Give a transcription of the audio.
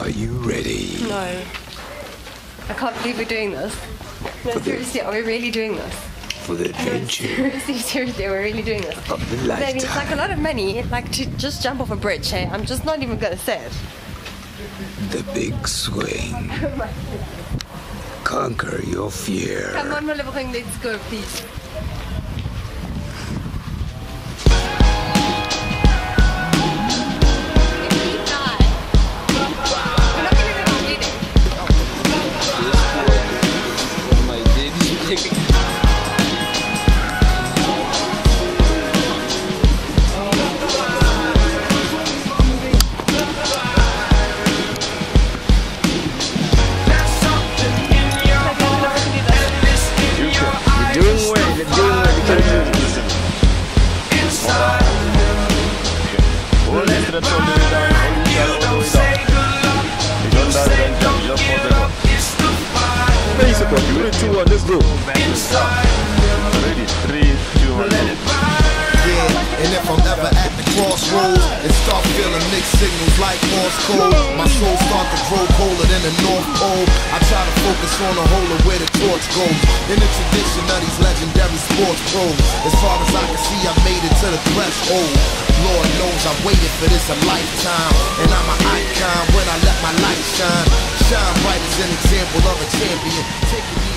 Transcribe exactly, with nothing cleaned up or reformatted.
Are you ready? No. I can't believe we're doing this. No, seriously, are we really doing this? For the adventure. No, seriously, seriously, we're really doing this. Of the I mean, lifetime. it's like a lot of money, like to just jump off a bridge, hey? I'm just not even gonna say it. The big swing. Oh my Conquer your fear. Come on, my little thing, let's go, please. Let's go. Ready? Three, two, one. Yeah, and if I'm ever at the crossroads and start feeling mixed signals like Morse code, my soul start to grow colder than the North Pole. I try to focus on the whole of where the torch goes. In the tradition of these legendary sports pros, as far as I can see, I made it to the threshold. Lord knows I waited for this a lifetime, and I'm an icon when I let my light shine. Shine bright as an example of a champion. Taking me